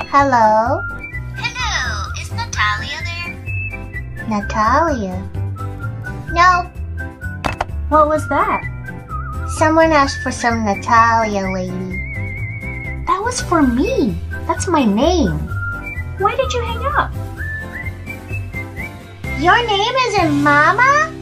Hello? Hello, is Natalia there? Natalia? No, What was that? someone asked for some Natalia lady. That was for me. That's my name. Why did you hang up? Your name isn't Mama?